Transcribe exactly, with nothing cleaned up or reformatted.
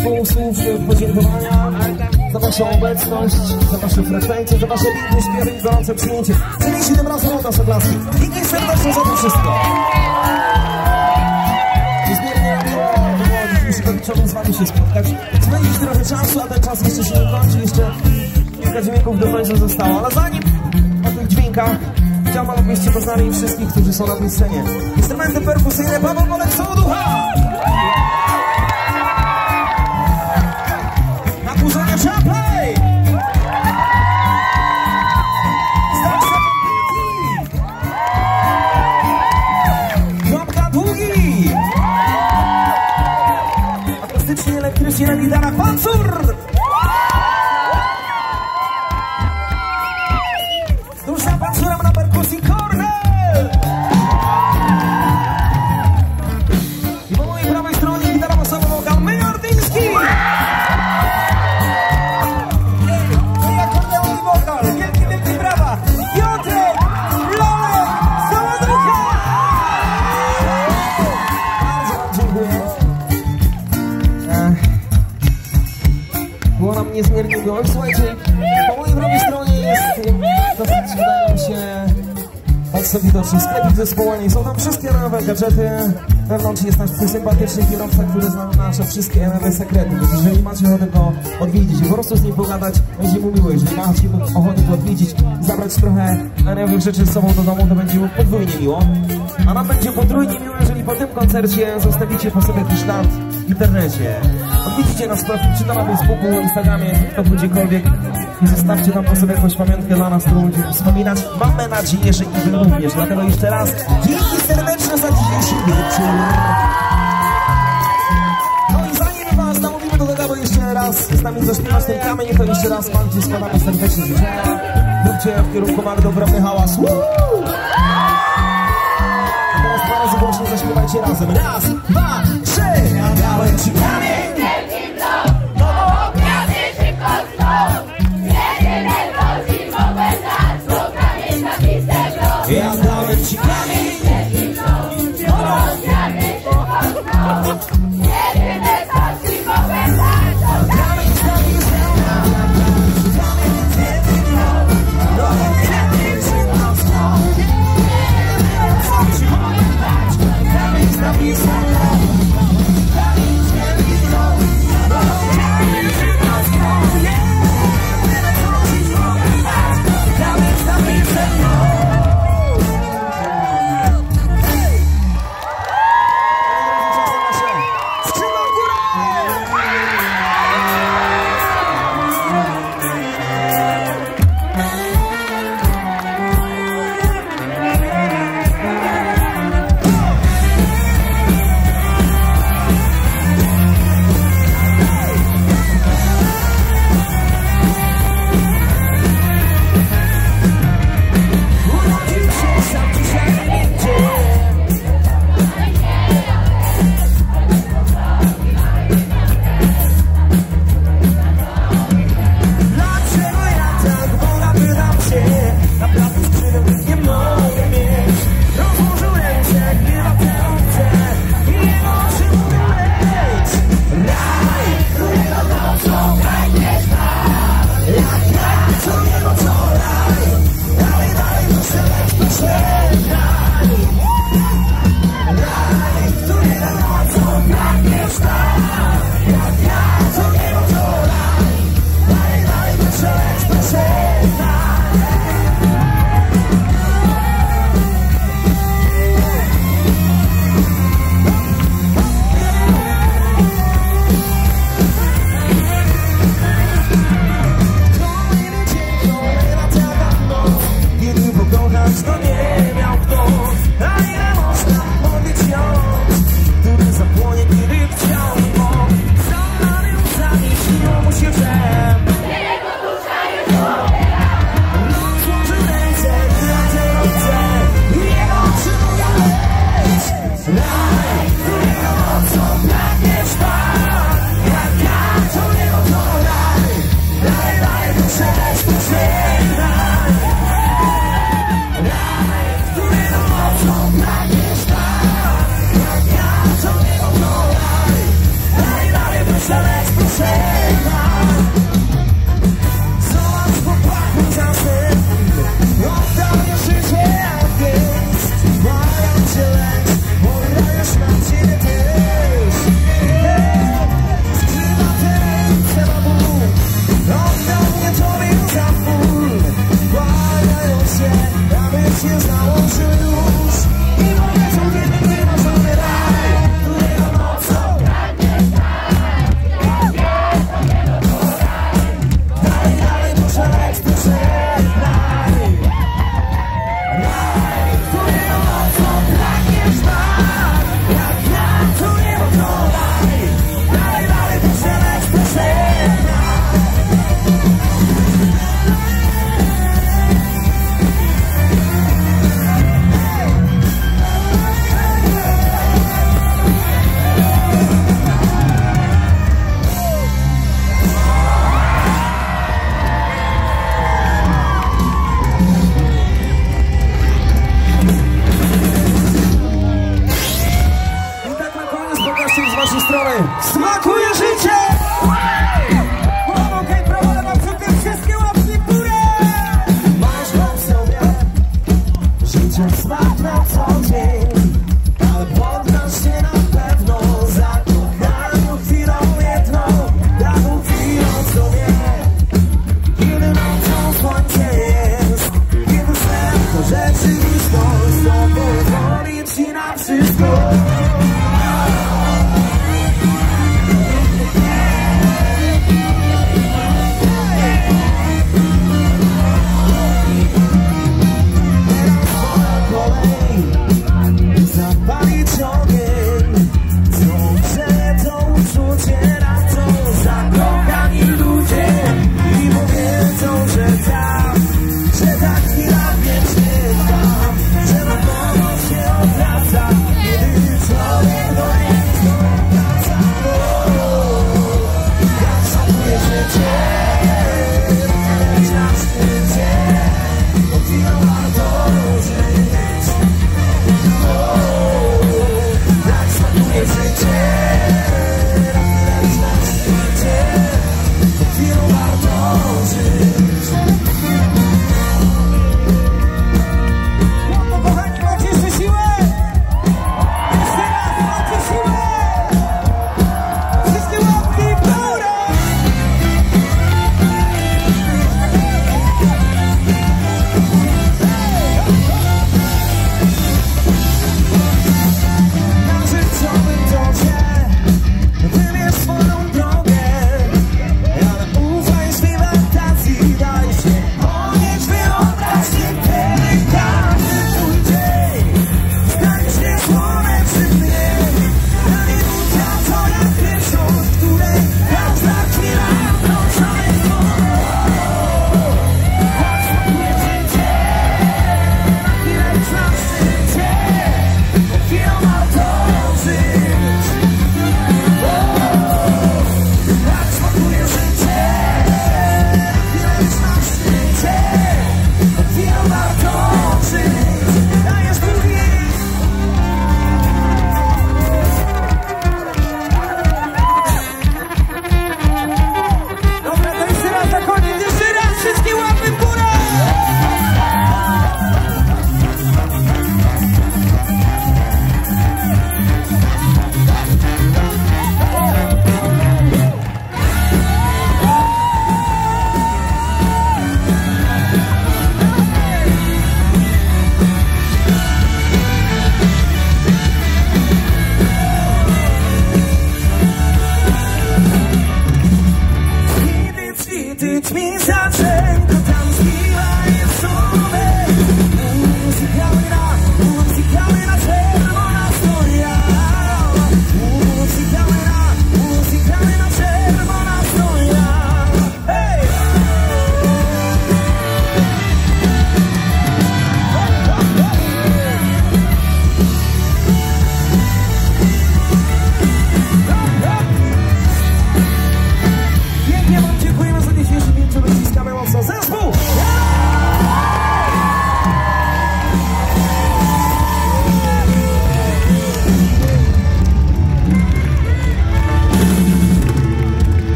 pół słów podziękowania za waszą obecność, za wasze frekwencje, za wasze piękne śpiewy i gorące przyjęcie. Przynieście tym razem od nas oklaski. Dzięki serdecznie za to wszystko. Niezmiernie miło było dzisiejszego wieczoru z wami się spotkać. Spędzić trochę czasu, a ten czas jeszcze się nie kończy. Jeszcze kilka dźwięków do końca zostało. Ale zanim o tych dźwiękach, chciałbym, abyście poznali wszystkich, którzy są na tej scenie. Instrumenty perkusyjne Paweł Bolek Sołoducha. Na burzenie Chapley. Starsze Pępiki. Kropka Długi. Akustycznie, elektrycznie na gitarach Pancur. Duża Pancura na perkusji Kornel. I po mojej prawej stronie gitara basowa wokal Myjordyński. I akordeon i wokal. Wielkie, wielkie brawa. Piotrek Lolek Sołoducha. Bardzo wam dziękuję. Ech. Było nam niezmiernie miło. Słuchajcie, po mojej prawej stronie jest dosyć, wydaje mi się, bardzo widoczny sklepik zespołowany. Są tam wszystkie nowe gadżety. Wewnątrz jest nasz sympatyczny kierowca, który zna nasze wszystkie nowe sekrety. Więc jeżeli macie ochotę go odwiedzić i po prostu z nim pogadać, będzie mu miło. Jeżeli macie ochotę go odwiedzić i zabrać trochę nowych rzeczy z sobą do domu, to będzie mu podwójnie miło. A nam będzie potrójnie miło, jeżeli po tym koncercie zostawicie po sobie jakiś ślad w internecie. Odwiedzicie nas czy to na Facebooku, Instagramie, TikToku, gdziekolwiek i zostawcie tam po sobie jakąś pamiątkę dla nas, którą będziemy wspominać. Mamy nadzieję, że i wy również. Dlatego jeszcze raz dzięki serdeczne za dzisiejszy wieczór. No i zanim was namówimy do tego, bo jeszcze raz z nami zaśpiewać ten kamień, to jeszcze raz Panci składamy serdecznie życzenia. Róbcie w kierunku Mardy ogromny hałas. Woo! A teraz dwa razy głośno zaśpiewajcie razem. Raz, dwa, trzy. Ja dałem ci kamień. Ja dałem ci kamień. Jedyne co ci mogę dać, to kamień z nami kamień z niego. No kamień z niego. Co ci mogę dać, kamień z nami kamień z niego. No kamień z niego. Jedyne co ci mogę dać, kamień z nami kamień. strony smakuje życie!